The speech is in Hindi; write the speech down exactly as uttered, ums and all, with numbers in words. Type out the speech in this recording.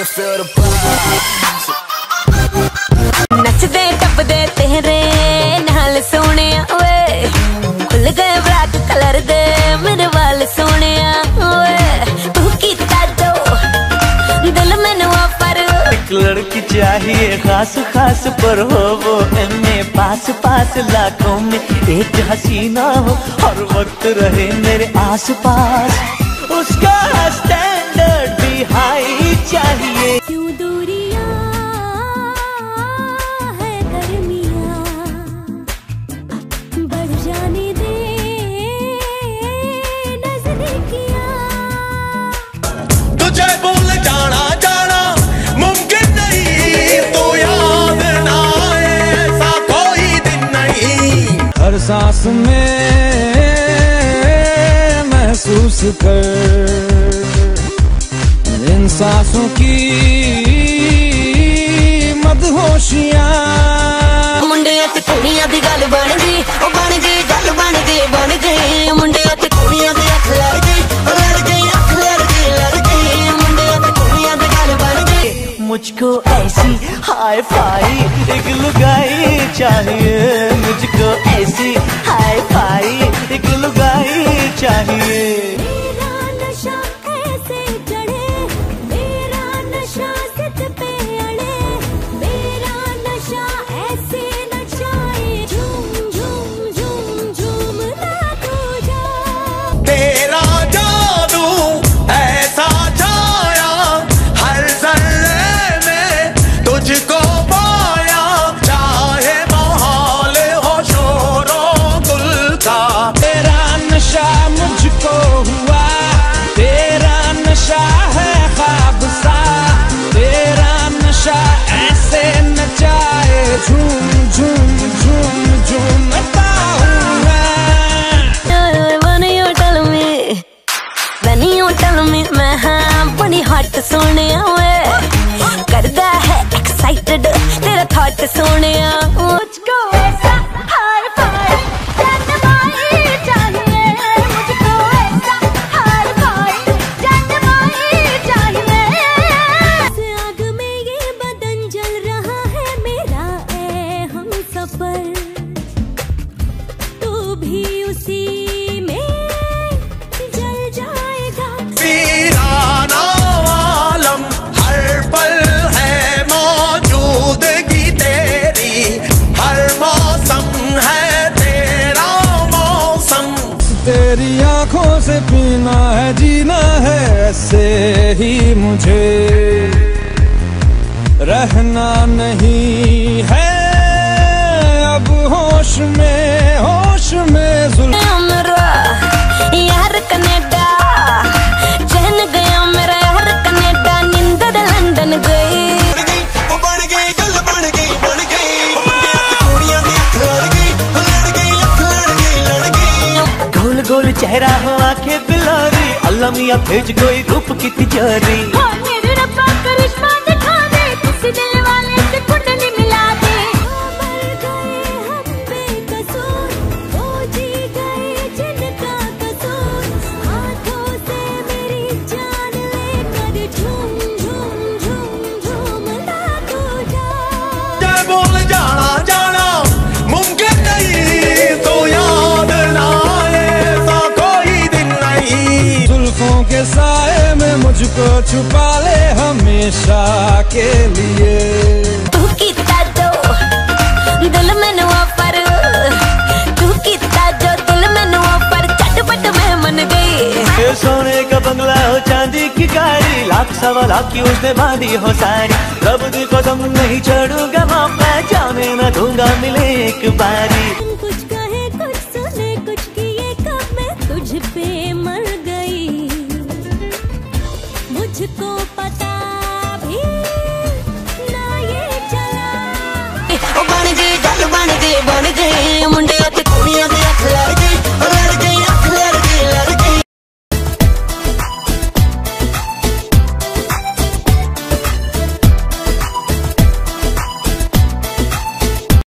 नचदे टपदे तेरे नाल सोने ओए, खुल गए ब्लैक कलर दे मेरे वाल सोने ओए। तू कीता जो दिल मैनू पर एक लड़की चाहिए खास खास पर हो वो एमे पास पास लाखों में एक हसीना हो हर वक्त रहे मेरे आस पास। उसका स्टैंडर्ड भी हाई चाहिए। क्यों दूरियां है गर्मियां बढ़ जाने दे नजदीकियां। तुझे भूल जाना जाना मुमकिन नहीं, तू याद ना आए ऐसा कोई दिन नहीं। हर सांस में महसूस कर इन सांसों की मदहोशियां। मुंडिया ते कुड़ियां दी गल बन गई, ओ बन गई गल बन गई बन गई। मुंडिया ते कुड़ियां दी अख लड़ गई, लड़ गई अख लड़ गई लड़ गई। मुंडिया ते कुड़ियां दी गल बन गई। मुझको ऐसी हाई फाई एक लुगाई चाहिए, मुझको ऐसी हाई फाई एक लुगाई चाहिए। मेरा नशा ऐसे चढ़े, मेरा नशा सिद्ध पे अड़े, मेरा नशा ऐसे नचाए झूम झूम झूम झूम ना तू जा। तेरा जादू ऐसा छाया हर जर्रे में तुझको पाया, चाहे माहौल हो शोरो गुल का। तेरा नशा मुझको हुआ, तेरा नशा है ख्वाब सा, तेरा नशा ऐसे नचाए झूम झूम झूम झूमता हूँ मैं। When you tell me, when you tell me मैं हाँ बड़ी हॉट सोने वे, करदा है एक्साइटेड तेरा थॉट सोने। मुझको ऐसा हाई फाई जनमाई चाहिए, मुझको ऐसा हाई फाई जनमाई चाहिए। इस आग में ये बदन जल रहा है मेरा ए हम सफर, तू भी उसी में जल जाएगा। वीराना आलम हर पल है मौजूदगी तेरी, हर मौसम है तेरा मौसम। तेरी आंखों से पीना है जीना है ऐसे ही मुझे, रहना नहीं है अब होश में होश में जुल्म। मेरा यार कनेडा चहन गया मेरा यार कनेडा, निंदर लंदन गई। बन गई वो बन गई गल बन गई बन गई। कुड़ियां दी अख लड़ गई लड़ गई अख लड़ गई लड़ गई। गोल गोल चेहरा हो आंखें बिलारी, अल्लाह मियां भेज कोई रूप की तिजोरी। हाँ मेरे रब्बा करिश्मा दिखा दे, किसी दिल वाले से कुंडली मिला दे। मर गए हम बेकसूर, वो जी गए जिनका कसूर, हाथों से मेरी जान लेकर झूम झूम झूम झूम ना तू जा। तुझे भूल जाना जाना मुमकिन नहीं, तू याद ना आए ऐसा कोई दिन नहीं। जुल्फों के साए में मुझको छुपा ले हमेशा के लिए। तू कीता जो दिल मैनू पर, तू कीता जो दिल मैनू पर, झटपट मैं मन गई। ये सोने का बंगला हो चांदी की गाड़ी, लाख सवा लाख की उसने बांधी हो सारी। रब दी कसम नहीं छोड़ूंगा मौका, जाने न दूंगा मिले एक बारी। तुम कुछ कहे कुछ सुने कुछ किए कब मैं तुझ पे मर गई, मुझको पता भी ना ये चला। ओ बन गई गल बन गई बन गई मुंडे